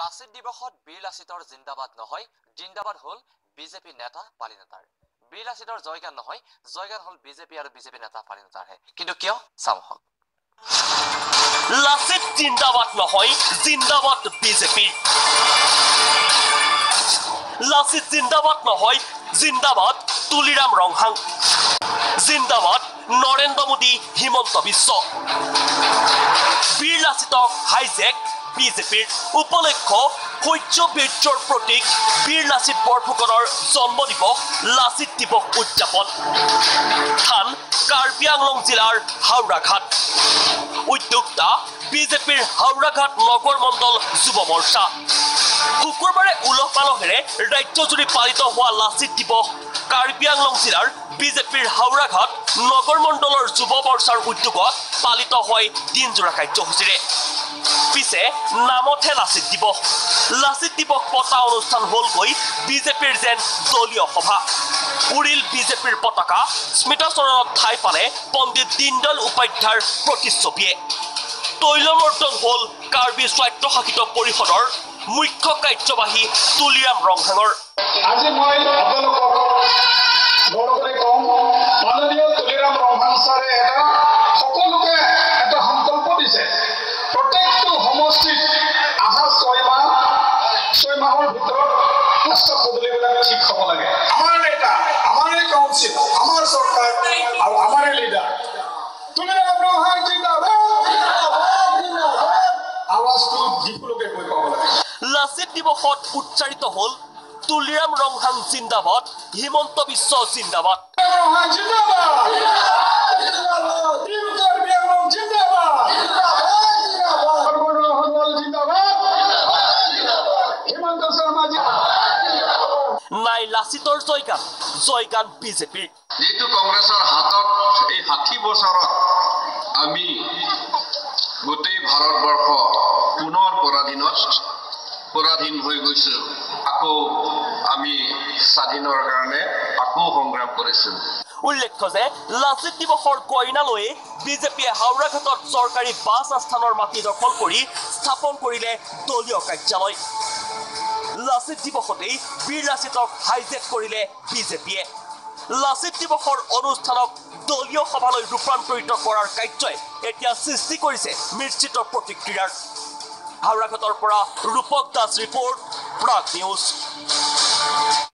লাচিত দিৱসত বীৰ লাচিতৰ জিন্দাবাদ নহয়, জিন্দাবাদ হল বিজেপি নেতা পালি নেতাৰ। বীৰ লাচিতৰ জয়গান নহয়, জয়গান হল বিজেপি আৰু বিজেপি নেতা পালি নেতাৰহে। কিন্তু কিয় চামহক লাচিত জিন্দাবাদ নহয়, জিন্দাবাদ বিজেপি। লাচিত জিন্দাবাদ নহয়, জিন্দাবাদ তুলিৰাম ৰংহাং। জিন্দাবাদ নৰেন্দ্ৰ মোদী, হিমন্ত বিশ্ব। বীৰ লাচিতক হাইজেক বিজেপিৰ। উপলক্ষ সূৰ্য বীৰ্যৰ প্ৰতীক বীৰ লাচিত বৰফুকনৰ জন্ম দিৱস লাচিত দিৱস উদযাপন। স্থান কাৰ্বি আংলং জিলাৰ হাওৰাঘাট। উদ্যোক্তা বিজেপিৰ হাওৰাঘাট নগৰ মণ্ডল যুৱ মৰ্চা। শুকুৰবাৰে উলহ মালহেৰে ৰাজ্যজুৰি পালিত হোৱা লাচিত দিৱস কাৰ্বি আংলং জিলাৰ বিজেপিৰ হাওৰাঘাট নগৰ মণ্ডলৰ যুৱ মৰ্চাৰ উদ্যোগত পালিত হয় দিনজোৰা কাৰ্যসূচীৰে। পিছে নামতহে লাচিত দিৱস। লাচিত দিৱস পতা অনুষ্ঠান হলগৈ বিজেপিৰ যেন দলীয় সভা। উৰিল বিজেপিৰ পতাকা, স্মৃতিচৰণত ঠাই পালে পণ্ডিত দীনদয়াল উপাধ্যায়ৰ প্ৰতিচ্ছবিয়ে। তৈলমৰ্দন হল কাৰ্বি স্বায়ত্তশাসিত পৰিষদৰ মুখ্য কাৰ্যবাহী তুলিৰাম ৰংহাঙৰ। আজি মই আপোনালোকক গৌৰৱৰে কওঁ, মাননীয় তুলিৰাম ৰংহাং ছাৰে সকলোকে এটা সংকল্প দিছে। প্ৰত্যেকটো সমষ্টিত অহা 6 মাহৰ ভিতৰত ৰাস্তা পদূলিবিলাক ঠিক হ'ব লাগে। আমাৰ নেতা, আমাৰ কাউন্সিল, আমাৰ চৰকাৰ আৰু আমাৰ লিডাৰ তুলিৰাম ৰংহাং জিন্দাবাদ। আৱাজটো যিকোনোকে কৈ পাব লাগে। লাচিত দিৱসত উচ্চাৰিত হল তুলিৰাম ৰংহাং জিন্দাবাদ, হিমন্ত বিশ্ব জিন্দাবাদ। নাই লাচিতৰ জয়গান, জয়গান বিজেপিৰ। যেহেতু কংগ্ৰেছৰ হাতত এই 60 বছৰত আমি গোটেই ভাৰতবৰ্ষ পুনৰ পৰাধীন হৈ গৈছো। আকৌ আমি স্বাধীনৰ কাৰণে আকৌ সংগ্ৰাম কৰিছো। উল্লেখ্য যে লাচিত দিৱসৰ কইনালৈয়ে বিজেপিয়ে হাওৰাঘাটত চৰকাৰী বাছ আস্থানৰ মাটি দখল কৰি স্থাপন কৰিলে দলীয় কাৰ্যালয়। লাচিত দিৱসতেই বীৰ লাচিতক হাইজেক কৰিলে বিজেপিয়ে। লাচিত দিৱসৰ অনুষ্ঠানক দলীয় সভালৈ ৰূপান্তৰিত কৰাৰ কাৰ্যই এতিয়া সৃষ্টি কৰিছে মিশ্ৰিত প্ৰতিক্ৰিয়াৰ। হাওৰাঘাটৰ পৰা ৰূপক দাস ৰিপৰ্ট, প্ৰাগ নিউজ।